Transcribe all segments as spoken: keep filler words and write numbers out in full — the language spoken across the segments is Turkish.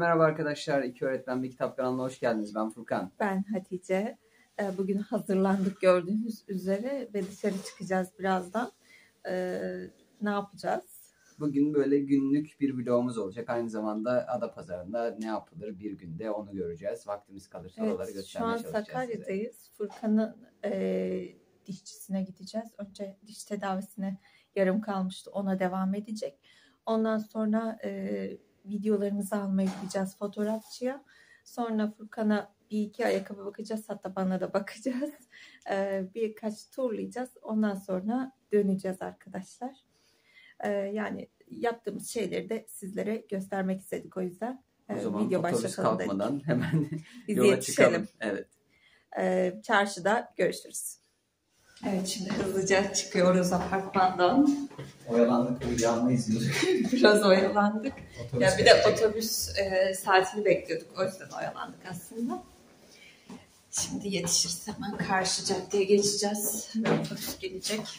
merhaba arkadaşlar. İki Öğretmen Bir Kitap kanalına hoş geldiniz. Ben Furkan. Ben Hatice. Bugün hazırlandık gördüğünüz üzere ve dışarı çıkacağız birazdan. Ee, ne yapacağız? Bugün böyle günlük bir vlogumuz olacak. Aynı zamanda Adapazarı'nda ne yapılır bir günde onu göreceğiz. Vaktimiz kalırsa evet, oraları göstermeye çalışacağız. Şu an Sakarya'dayız. Size. Furkan'ın e, dişçisine gideceğiz. Önce diş tedavisine yarım kalmıştı. Ona devam edecek. Ondan sonra e, videolarımızı almaya gideceğiz fotoğrafçıya. Sonra Furkan'a bir iki ayakkabı bakacağız. Hatta bana da bakacağız. Ee, birkaç turlayacağız. Ondan sonra döneceğiz arkadaşlar. Ee, yani yaptığımız şeyleri de sizlere göstermek istedik o yüzden. O zaman video otobüs kalkmadan dedik. Hemen Biz yola yetişelim. çıkalım. Evet. Ee, çarşıda görüşürüz. Evet, şimdi hızlıca çıkıyoruz apartmandan. Oyalandık, uyanma izliyoruz. Biraz oyalandık. Otobüs ya bir de otobüs e, saatini bekliyorduk. O yüzden oyalandık aslında. Şimdi yetişiriz. Hemen karşı caddeye geçeceğiz. Ve otobüs gelecek.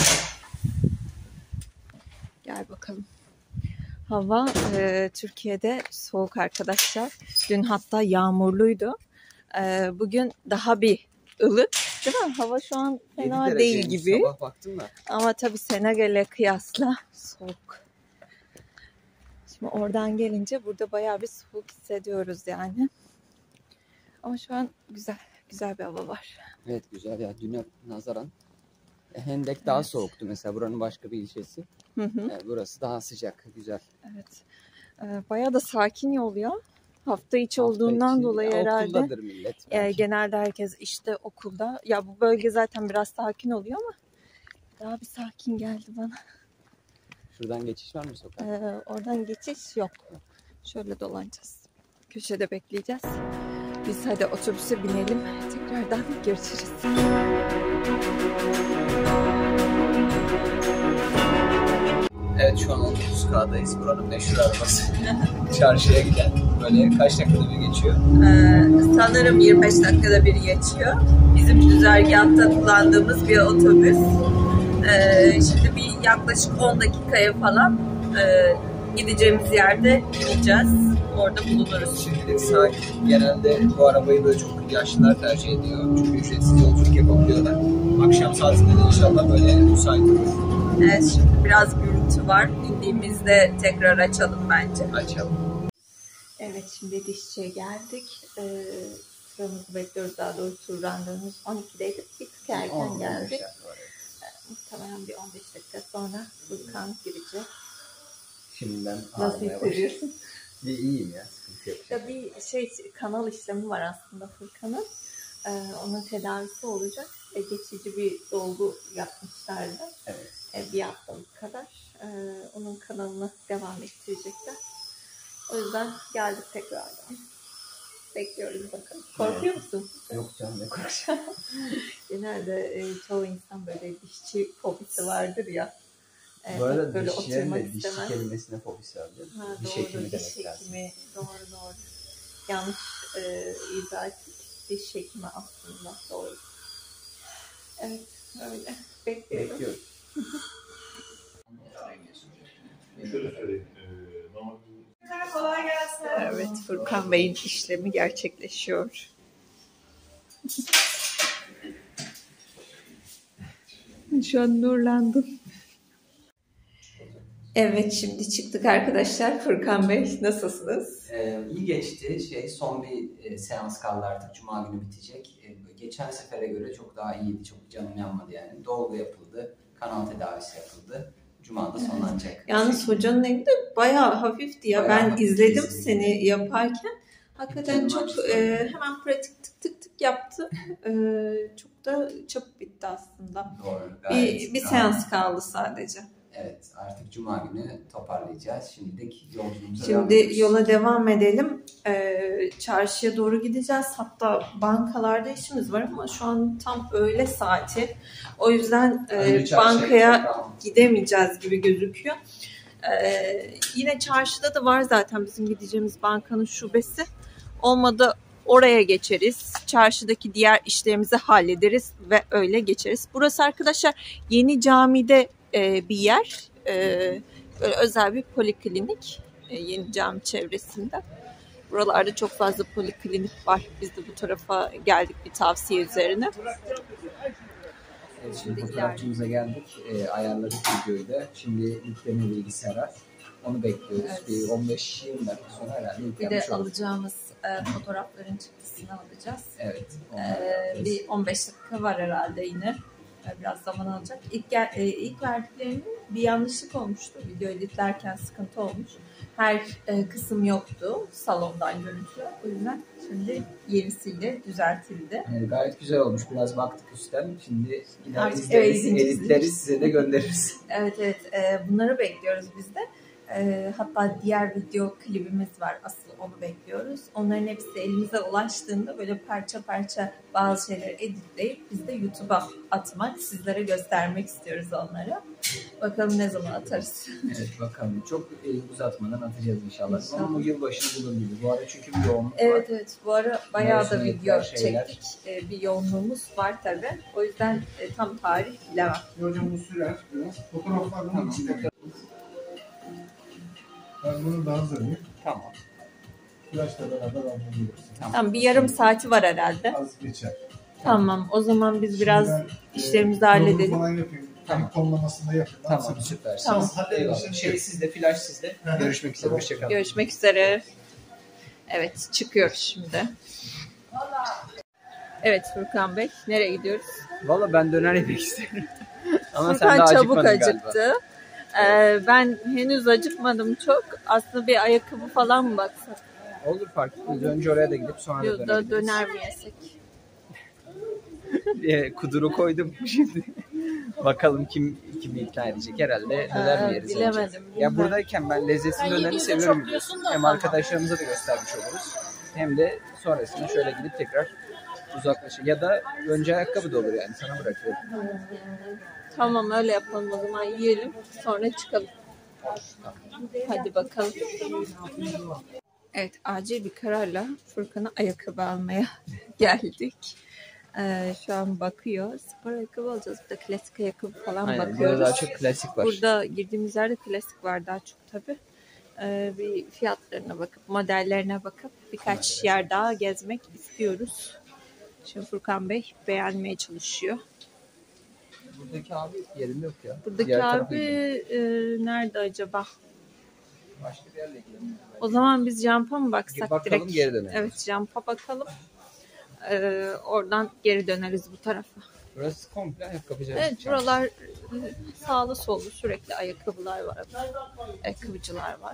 Gel bakalım. Hava e, Türkiye'de soğuk arkadaşlar. Dün hatta yağmurluydu. E, bugün daha bir ılık. Değil mi? Hava şu an fena değil gibi. Sabah baktım da. Ama tabii Senegal'e kıyasla soğuk. Şimdi oradan gelince burada bayağı bir soğuk hissediyoruz yani. Ama şu an güzel, güzel bir hava var. Evet, güzel ya. Düne nazaran Hendek daha evet. soğuktu mesela, buranın başka bir ilçesi. Hı hı. Yani burası daha sıcak, güzel. Evet. Ee, bayağı da sakin yol ya. Hafta içi Hafta olduğundan içi, dolayı herhalde. Okuldadır millet. E, genelde herkes işte okulda. Ya bu bölge zaten biraz sakin oluyor ama daha bir sakin geldi bana. Şuradan geçiş var mı sokağa? Ee, oradan geçiş yok. Şöyle dolanacağız. Köşede bekleyeceğiz. Biz hadi otobüse binelim. Tekrardan görüşürüz. Evet, şu an otuz K'dayız. Buranın meşhur arabası. Çarşıya giden. Böyle kaç dakikada bir geçiyor? Ee, sanırım yirmi beş dakikada bir geçiyor. Bizim güzergahta kullandığımız bir otobüs. Ee, şimdi bir yaklaşık on dakikaya falan e, gideceğimiz yerde ineceğiz. Orada bulunuruz. Şimdilik sakin. Genelde bu arabayı böyle çok yaşlılar tercih ediyor. Çünkü ücretsiz yolculuk yapabiliyorlar. Akşam saatinde de inşallah böyle müsait olur. Evet, şimdi biraz gürültü var. İndiğimizde tekrar açalım bence. Açalım. Evet, şimdi dişçiye geldik. Ee, sıramızı bekliyoruz, daha doğrusu randevumuz on ikideydi. Bir tık erken geldik. Muhtemelen bir on beş dakika sonra Furkan girecek. Şimdiden nasıl hissediyorsun? Bir iyiyim ya, sıkıntı yok. Ya bir şey, kanal işlemi var aslında Furkan'ın. Ee, onun tedavisi olacak. E, geçici bir dolgu yapmışlardı. Evet. E, bir haftalık kadar. E, onun kanalını devam ettirecekler. O yüzden geldik tekrardan. Bekliyoruz bakalım. Korkuyor evet. musun? Yok canım, ne korkacağım. Genelde e, çoğu insan böyle dişçi fobisi vardır ya. E, Bu arada böyle dişçilerin de dişçi kelimesine fobisi var. Ha, diş doğru, hekimi diş demek hekimi. lazım. Doğru doğru. Yanlış e, izah ettik. Diş hekimi aslında. Doğru. Evet, öyle. Bekliyorum. Bekliyoruz. Şöyle söyleyeyim. Kolay gelsin. Evet, Furkan Bey'in işlemi gerçekleşiyor. Şu an nurlandım. Evet, şimdi çıktık arkadaşlar. Furkan Bey, nasılsınız? Ee, iyi geçti. Şey, son bir e, seans kaldı artık. Cuma günü bitecek. E, geçen sefere göre çok daha iyiydi. Çok canım yanmadı yani. Dolgu yapıldı. Kanal tedavisi yapıldı. Cuma'da sonlanacak. Yalnız hocanın evi de bayağı hafifti ya. Bayağı ben hafif izledim kesinlikle. Seni yaparken. Hakikaten canım çok e, hemen pratik tık tık tık yaptı. E, çok da çabuk bitti aslında. Doğru. Bir, bir seans kaldı sadece. Evet, artık Cuma günü toparlayacağız. Şimdilik yolculuğumuza Şimdi devam ediyoruz. Yola devam edelim. Ee, çarşıya doğru gideceğiz. Hatta bankalarda işimiz var ama şu an tam öğle saati. O yüzden e, bankaya gidemeyeceğiz gibi gözüküyor. Ee, yine çarşıda da var zaten bizim gideceğimiz bankanın şubesi. Olmadı oraya geçeriz. Çarşıdaki diğer işlerimizi hallederiz ve öyle geçeriz. Burası arkadaşlar Yeni Cami'de e, bir yer. E, böyle özel bir poliklinik. E, Yeni Cami çevresinde. Buralarda çok fazla poliklinik var. Biz de bu tarafa geldik bir tavsiye üzerine. Evet, şimdi fotoğrafçımıza geldik. E, ayarladık videoyu da. Şimdi yükleniyor bilgisayara. Onu bekliyoruz. Evet. Bir on beş yirmi dakika sonra herhalde Bir de yüklenmiş olur. alacağımız e, fotoğrafların çıktısını alacağız. Evet. E, bir on beş dakika var herhalde yine. E, biraz zaman alacak. İlk, gel, e, ilk verdiklerinin bir yanlışlık olmuştu. Video editlerken sıkıntı olmuş. Her e, kısım yoktu salondan görüntü. O yüzden şimdi yenisiyle düzeltildi. Yani gayet güzel olmuş. Biraz baktık üstten. Şimdi Artık izleriz, evet, editleri size de göndeririz. Evet evet e, bunları bekliyoruz biz de. E, hatta diğer video klibimiz var. Asıl onu bekliyoruz. Onların hepsi elimize ulaştığında böyle parça parça bazı şeyleri editleyip biz de YouTube'a atmak, sizlere göstermek istiyoruz onları. Bakalım ne zaman atarız. Evet bakalım. Çok e, uzatmadan atacağız inşallah. İnşallah. Ama bu yılbaşını bulur gibi. Bu arada çünkü bir yoğunluk Evet var. evet bu ara bayağı da Mezuniyetler, video şeyler. çektik. E, bir yoğunluğumuz var tabii. O yüzden e, tam tarih bilemem. Hocam bu sürer biraz. Fotoğraflardan Tamam. içinde. Ben bunu da hazırlayayım. Tamam. Flaşla beraber alabiliriz. Tamam bir yarım saati var herhalde. Az geçer. Tamam o zaman biz biraz Şimdi ben, işlerimizi e, halledelim. logo falan yapayım. Tamam. Tamam. Tonlamasını da yapayım. Tamam Tamam. süpersin. Tamam. Eyvallah. Şey sizde, flash sizde. Görüşmek üzere. Hoşçakalın. Görüşmek üzere. Evet, çıkıyoruz şimdi. Evet Furkan Bey, nereye gidiyoruz? Valla ben döner yemek istiyorum. Ama sen Furkan de çabuk acıkmadın galiba. acıktı. Ee, ben henüz acıkmadım çok. Aslında bir ayakkabı falan mı baksak? Olur fark etmez. Önce oraya da gidip sonra Yok da da dönebiliriz. döner mi yesek? E, kuduru koydum şimdi. Bakalım kim kimi ikna edecek. Herhalde döner mi Ee, yeriz? bilemedim, önce? Ya bilmiyorum. buradayken ben lezzetli döneri seviyorum biliyorsun. Hem arkadaşlarımıza da göstermiş oluruz. Hem de sonrasında şöyle gidip tekrar uzaklaşır. Ya da önce ayakkabı da olur yani. Sana bırakıyorum. Tamam öyle yapalım o zaman yiyelim sonra çıkalım. Hadi bakalım. Evet acil bir kararla Furkan'a ayakkabı almaya geldik. Ee, şu an bakıyor. Spor ayakkabı alacağız. Bir de klasik ayakkabı falan Aynen, bakıyoruz. burada daha çok klasik var. Burada girdiğimiz yerde klasik var daha çok tabii. Ee, bir fiyatlarına bakıp, modellerine bakıp birkaç yer daha gezmek istiyoruz. Şimdi Furkan Bey beğenmeye çalışıyor. Buradaki abi yerinde yok ya. Buradaki Diğer tarafa abi gidelim. e, nerede acaba? Başka bir yerle gidelim. O zaman biz Jump'a mı baksak Bakalım, direkt? geri dönelim. Evet Jump'a bakalım. Ee, oradan geri döneriz bu tarafa. Burası komple ayakkabıcı. Evet buralar e, sağlı sollu sürekli ayakkabılar var. Ayakkabıcılar var.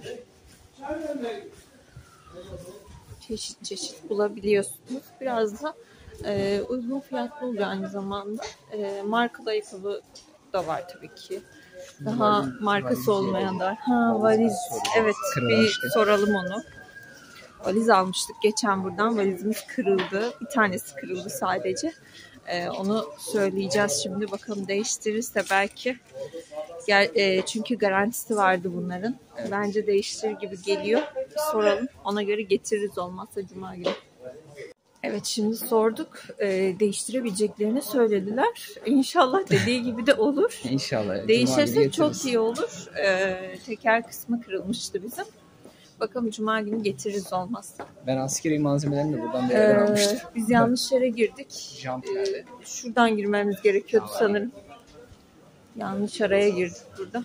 Çeşit çeşit bulabiliyorsunuz. Biraz da e, uygun fiyatlı oluyor aynı zamanda. E, markalı ayakkabı da var tabii ki. Daha Valiz- markası valiz olmayan da var. yiyelim. Ha Valiz valiz. soracağız. Evet Kırılmıştı. bir soralım onu. Valiz almıştık geçen buradan. Valizimiz kırıldı. Bir tanesi kırıldı sadece. Ee, onu söyleyeceğiz şimdi. Bakalım değiştirirse belki. Gel, e, çünkü garantisi vardı bunların. Evet. Bence değiştirir gibi geliyor. Bir soralım. Ona göre getiririz olmazsa Cuma günü. Evet şimdi sorduk. Ee, değiştirebileceklerini söylediler. İnşallah dediği gibi de olur. İnşallah. Değişirse çok iyi olur. Ee, teker kısmı kırılmıştı bizim. Bakalım Cuma günü getiririz olmazsa. Ben askeri malzemelerini de buradan bir yerden Ee, almıştım. biz yanlış yere girdik. Jump Ee, nerede? şuradan girmemiz gerekiyordu Tamam. sanırım. Yanlış araya girdik burada.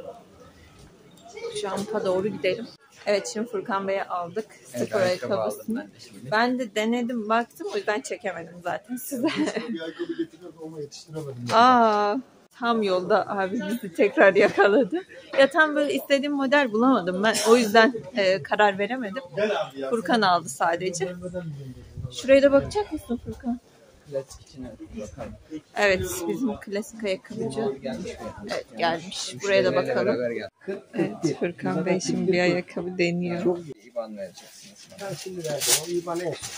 Jump'a doğru gidelim. Evet şimdi Furkan Bey'e aldık. Evet, Spor ayakkabı aldım ayakkabısını. ben de şimdi. Ben de denedim baktım o yüzden çekemedim zaten size. Bir ayakkabı getiriyordum ama yetiştiremedim. Aa, tam yolda abi bizi tekrar yakaladı. Ya tam böyle istediğim model bulamadım ben. O yüzden e, karar veremedim. Gel abi ya. Furkan aldı sadece. Şuraya da bakacak mısın Furkan? Klasik için bakalım. Evet bizim klasik ayakkabıcı. Gelmiş mi? Evet gelmiş. Buraya da bakalım. Evet Furkan Bey şimdi bir ayakkabı deniyor. Çok iyi İban vereceksiniz. Ben şimdi verdim. O iyi bana yapsın.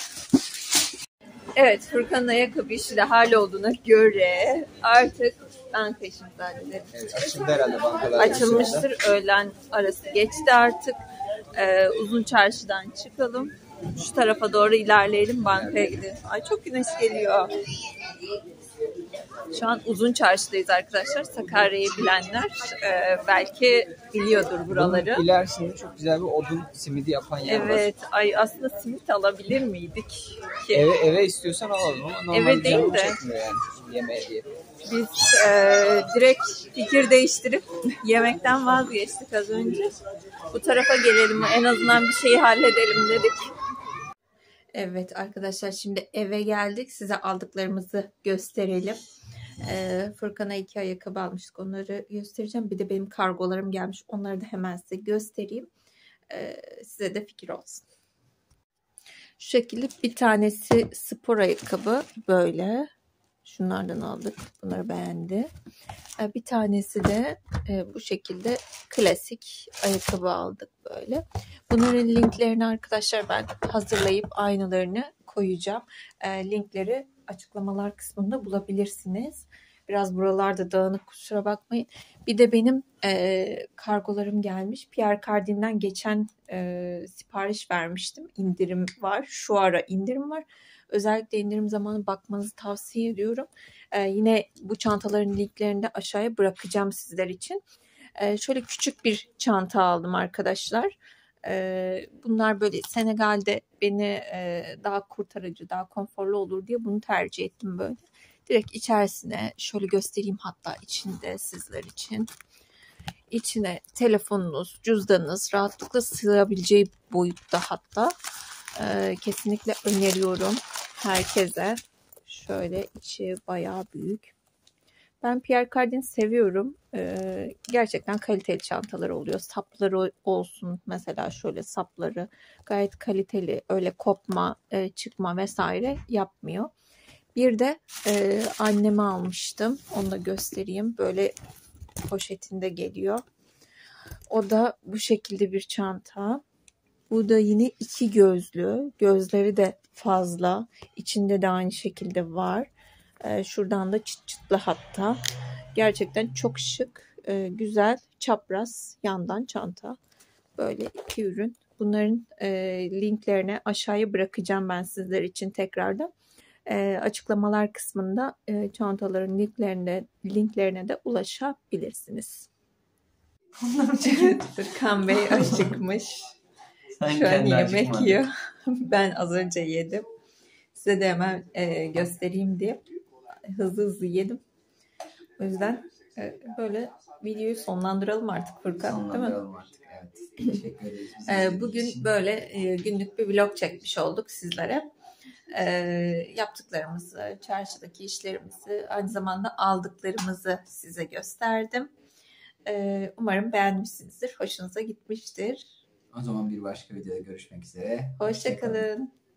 Evet Furkan'ın ayakkabı işi de hallolduğuna göre artık banka işimizi hallederiz. Evet, açıldı herhalde bankalar. Açılmıştır. Öğlen arası geçti artık. Ee, uzun çarşıdan çıkalım. Şu tarafa doğru ilerleyelim. Bankaya gidelim. Ay çok güneş geliyor. Şu an Uzun Çarşı'dayız arkadaşlar. Sakarya'yı bilenler e, belki biliyordur buraları. Bunun ilerisinde çok güzel bir odun simidi yapan yer var. Evet. Ay aslında simit alabilir miydik ki? Eve, eve istiyorsan alalım ama normal Eve değil canım de. çekmiyor yani yemeğe diye. Biz e, direkt fikir değiştirip yemekten vazgeçtik az önce. Bu tarafa gelelim, en azından bir şeyi halledelim dedik. Evet arkadaşlar, şimdi eve geldik. Size aldıklarımızı gösterelim. E, Furkan'a iki ayakkabı almıştık. Onları göstereceğim. Bir de benim kargolarım gelmiş. Onları da hemen size göstereyim. E, size de fikir olsun. Şu şekilde bir tanesi spor ayakkabı böyle. Şunlardan aldık. Bunları beğendi. Bir tanesi de bu şekilde klasik ayakkabı aldık böyle. Bunların linklerini arkadaşlar ben hazırlayıp aynılarını koyacağım. Linkleri açıklamalar kısmında bulabilirsiniz. Biraz buralarda dağınık, kusura bakmayın. Bir de benim e, kargolarım gelmiş. Pierre Cardin'den geçen e, sipariş vermiştim. İndirim var. Şu ara indirim var. Özellikle indirim zamanı bakmanızı tavsiye ediyorum. Ee, yine bu çantaların linklerini de aşağıya bırakacağım sizler için. Ee, şöyle küçük bir çanta aldım arkadaşlar. Ee, bunlar böyle Senegal'de beni e, daha kurtarıcı, daha konforlu olur diye bunu tercih ettim böyle. Direkt içerisine şöyle göstereyim, hatta içinde sizler için. İçine telefonunuz, cüzdanınız rahatlıkla sığabileceği boyutta hatta. Ee, kesinlikle öneriyorum herkese. Şöyle içi bayağı büyük. Ben Pierre Cardin seviyorum. Ee, gerçekten kaliteli çantaları oluyor. Sapları olsun mesela, şöyle sapları gayet kaliteli. Öyle kopma, e, çıkma vesaire yapmıyor. Bir de e, anneme almıştım. Onu da göstereyim. Böyle poşetinde geliyor. O da bu şekilde bir çanta. Bu da yine iki gözlü. Gözleri de fazla. İçinde de aynı şekilde var. Ee, şuradan da çıt çıtlı hatta. Gerçekten çok şık, e, güzel, çapraz yandan çanta. Böyle iki ürün. Bunların e, linklerini aşağıya bırakacağım ben sizler için tekrardan. E, açıklamalar kısmında e, çantaların linklerine, linklerine de ulaşabilirsiniz. Furkan Bey acıkmış. Sen Şu an yemek acıkmadın. yiyor. Ben az önce yedim. Size de hemen e, göstereyim diye hızlı hızlı yedim. O yüzden e, böyle videoyu sonlandıralım artık Furkan, değil mi? Sonlandıralım artık. Evet. Teşekkür ederiz. E, bugün böyle e, günlük bir vlog çekmiş olduk sizlere. E, yaptıklarımızı, çarşıdaki işlerimizi, aynı zamanda aldıklarımızı size gösterdim. E, umarım beğenmişsinizdir, hoşunuza gitmiştir. O zaman bir başka videoda görüşmek üzere. Hoşça kalın.